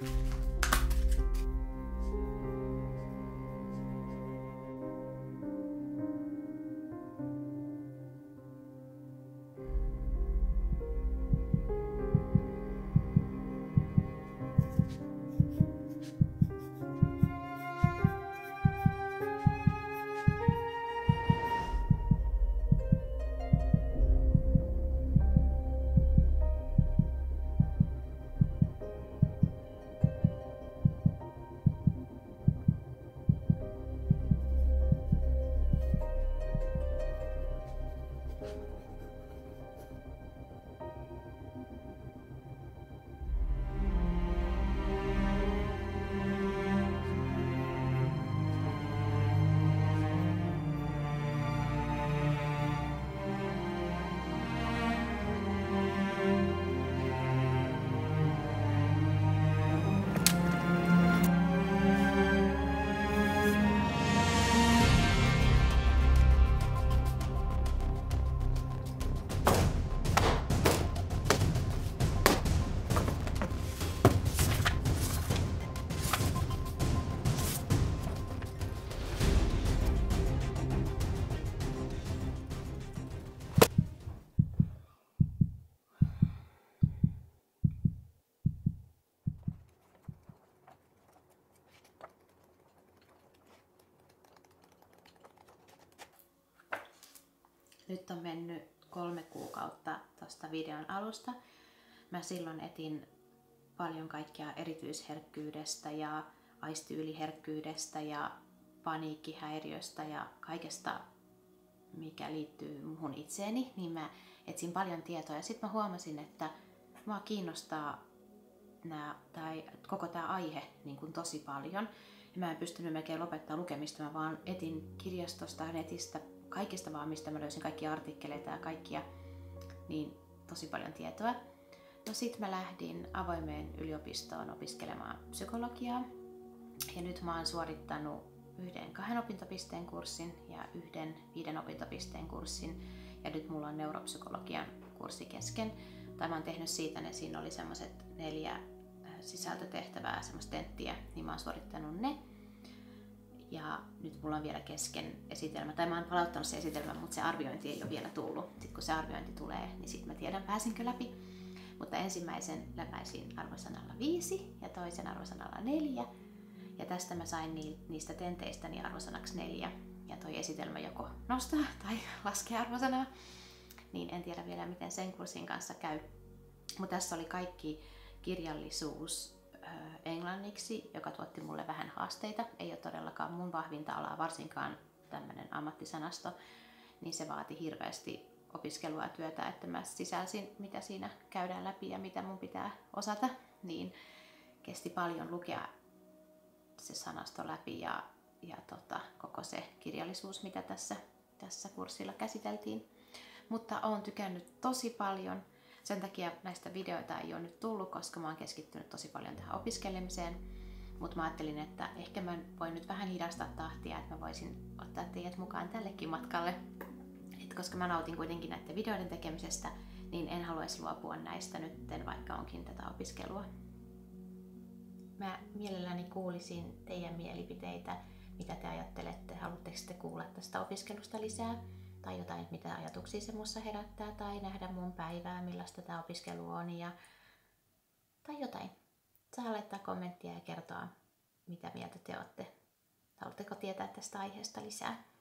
Nyt on mennyt 3 kuukautta tuosta videon alusta. Mä silloin etin paljon kaikkea erityisherkkyydestä ja aistiyliherkkyydestä ja paniikkihäiriöstä ja kaikesta, mikä liittyy muhun itseeni, niin mä etsin paljon tietoa. Ja sitten mä huomasin, että mua kiinnostaa koko tämä aihe niin kuin tosi paljon. Ja mä en pystynyt melkein lopettaa lukemista, mä vaan etin kirjastosta, netistä, kaikista vaan, mistä mä löysin kaikkia artikkeleita ja kaikkia, niin tosi paljon tietoa. No sit mä lähdin avoimeen yliopistoon opiskelemaan psykologiaa. Ja nyt mä oon suorittanut 1 2 opintopisteen kurssin ja 1 5 opintopisteen kurssin. Ja nyt mulla on neuropsykologian kurssi kesken. Tai mä oon tehnyt siitä, ne siinä oli semmoset 4 sisältötehtävää, semmoista tenttiä, niin mä oon suorittanut ne. Ja nyt mulla on vielä kesken esitelmä, tai mä oon palauttanut se esitelmä, mutta se arviointi ei ole vielä tullut. Sitten kun se arviointi tulee, niin sitten mä tiedän, pääsinkö läpi. Mutta ensimmäisen läpäisin arvosanalla 5 ja toisen arvosanalla 4. Ja tästä mä sain niistä tenteistä niin arvosanaksi 4. Ja toi esitelmä joko nostaa tai laskee arvosanaa. Niin en tiedä vielä, miten sen kurssin kanssa käy. Mutta tässä oli kaikki kirjallisuus englanniksi, joka tuotti mulle vähän haasteita. Ei ole todellakaan mun vahvinta alaa, varsinkaan tämmönen ammattisanasto. Niin se vaati hirveästi opiskelua ja työtä, että mä sisälsin, mitä siinä käydään läpi ja mitä mun pitää osata. Niin kesti paljon lukea se sanasto läpi ja koko se kirjallisuus, mitä tässä kurssilla käsiteltiin. Mutta oon tykännyt tosi paljon. Sen takia näistä videoita ei ole nyt tullut, koska mä oon keskittynyt tosi paljon tähän opiskelemiseen. Mutta mä ajattelin, että ehkä mä voin nyt vähän hidastaa tahtia, että mä voisin ottaa teidät mukaan tällekin matkalle. Et koska mä nautin kuitenkin näiden videoiden tekemisestä, niin en haluaisi luopua näistä nytten, vaikka onkin tätä opiskelua. Mä mielelläni kuulisin teidän mielipiteitä, mitä te ajattelette. Haluatteko te kuulla tästä opiskelusta lisää? Tai jotain, mitä ajatuksia se musta herättää, tai nähdä mun päivää, millaista tämä opiskelu on, tai jotain. Saa laittaa kommenttia ja kertoa, mitä mieltä te olette. Haluatteko tietää tästä aiheesta lisää?